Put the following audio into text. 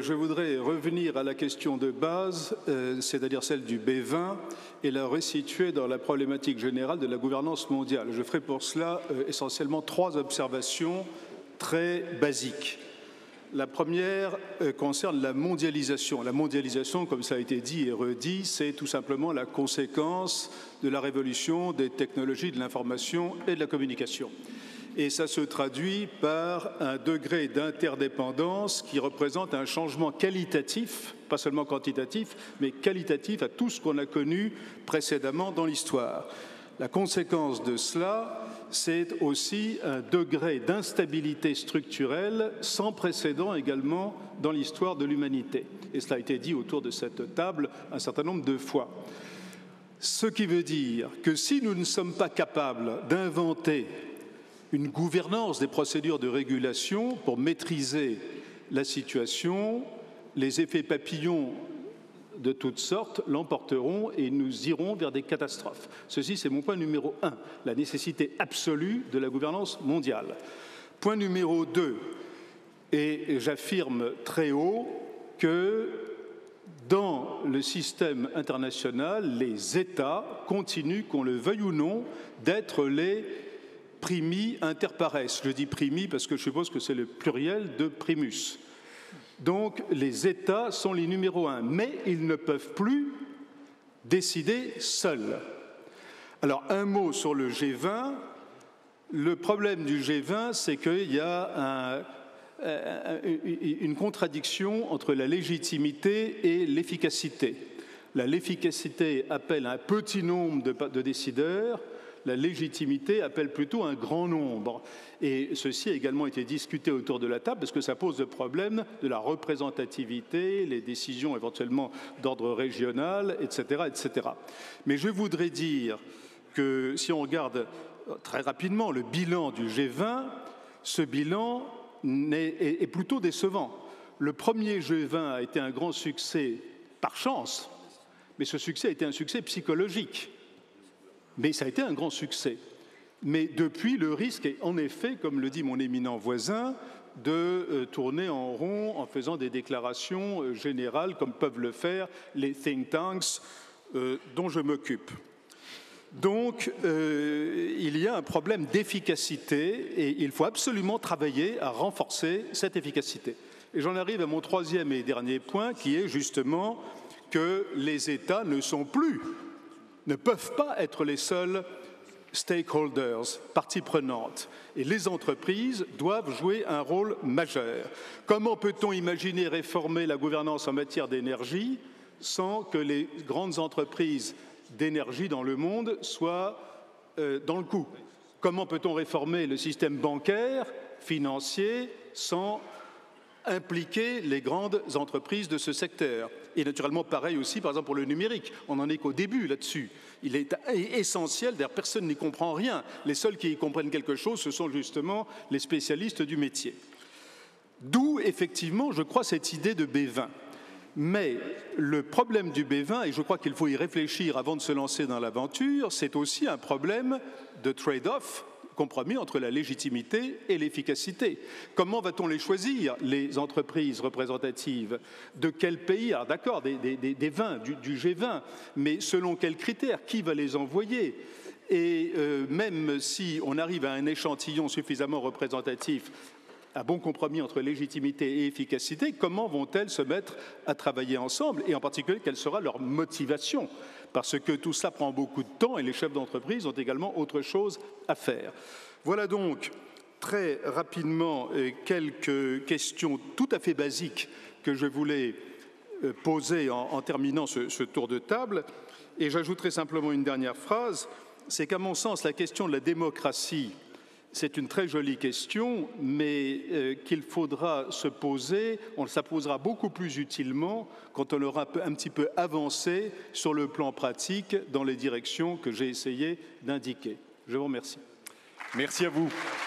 je voudrais revenir à la question de base, c'est-à-dire celle du B20, et la resituer dans la problématique générale de la gouvernance mondiale. Je ferai pour cela essentiellement 3 observations très basiques. La première concerne la mondialisation. La mondialisation, comme ça a été dit et redit, c'est tout simplement la conséquence de la révolution des technologies de l'information et de la communication. Et ça se traduit par un degré d'interdépendance qui représente un changement qualitatif, pas seulement quantitatif, mais qualitatif à tout ce qu'on a connu précédemment dans l'histoire. La conséquence de cela, c'est aussi un degré d'instabilité structurelle sans précédent également dans l'histoire de l'humanité. Et cela a été dit autour de cette table un certain nombre de fois. Ce qui veut dire que si nous ne sommes pas capables d'inventer une gouvernance des procédures de régulation pour maîtriser la situation, les effets papillons de toutes sortes l'emporteront et nous irons vers des catastrophes. Ceci, c'est mon point numéro 1, la nécessité absolue de la gouvernance mondiale. Point numéro 2, et j'affirme très haut que dans le système international, les États continuent, qu'on le veuille ou non, d'être les primi inter pares. Je dis primi parce que je suppose que c'est le pluriel de primus. Donc, les États sont les numéros 1, mais ils ne peuvent plus décider seuls. Alors, un mot sur le G20. Le problème du G20, c'est qu'il y a une contradiction entre la légitimité et l'efficacité. L'efficacité appelle un petit nombre de décideurs, la légitimité appelle plutôt un grand nombre. Et ceci a également été discuté autour de la table parce que ça pose le problème de la représentativité, les décisions éventuellement d'ordre régional, etc., etc. Mais je voudrais dire que si on regarde très rapidement le bilan du G20, ce bilan est plutôt décevant. Le premier G20 a été un grand succès par chance, mais ce succès a été un succès psychologique. Mais ça a été un grand succès. Mais depuis, le risque est en effet, comme le dit mon éminent voisin, de tourner en rond en faisant des déclarations générales, comme peuvent le faire les think tanks dont je m'occupe. Donc, il y a un problème d'efficacité et il faut absolument travailler à renforcer cette efficacité. Et j'en arrive à mon 3e et dernier point, qui est justement que les États ne peuvent pas être les seuls stakeholders, parties prenantes. Et les entreprises doivent jouer un rôle majeur. Comment peut-on imaginer réformer la gouvernance en matière d'énergie sans que les grandes entreprises d'énergie dans le monde soient dans le coup? Comment peut-on réformer le système bancaire, financier, sans impliquer les grandes entreprises de ce secteur? Et naturellement, pareil aussi, par exemple, pour le numérique. On n'en est qu'au début là-dessus. Il est essentiel, d'ailleurs, personne n'y comprend rien. Les seuls qui y comprennent quelque chose, ce sont justement les spécialistes du métier. D'où, effectivement, je crois, cette idée de B20. Mais le problème du B20, et je crois qu'il faut y réfléchir avant de se lancer dans l'aventure, c'est aussi un problème de trade-off, compromis entre la légitimité et l'efficacité. Comment va-t-on les choisir, les entreprises représentatives? De quel pays? Alors d'accord, des 20, du G20, mais selon quels critères? Qui va les envoyer? Et même si on arrive à un échantillon suffisamment représentatif, un bon compromis entre légitimité et efficacité, comment vont-elles se mettre à travailler ensemble? Et en particulier, quelle sera leur motivation? Parce que tout cela prend beaucoup de temps et les chefs d'entreprise ont également autre chose à faire. Voilà donc très rapidement quelques questions tout à fait basiques que je voulais poser en terminant ce tour de table. Et j'ajouterai simplement une dernière phrase, c'est qu'à mon sens, la question de la démocratie, c'est une très jolie question, mais qu'il faudra se poser, on la posera beaucoup plus utilement quand on aura un petit peu avancé sur le plan pratique dans les directions que j'ai essayé d'indiquer. Je vous remercie. Merci à vous.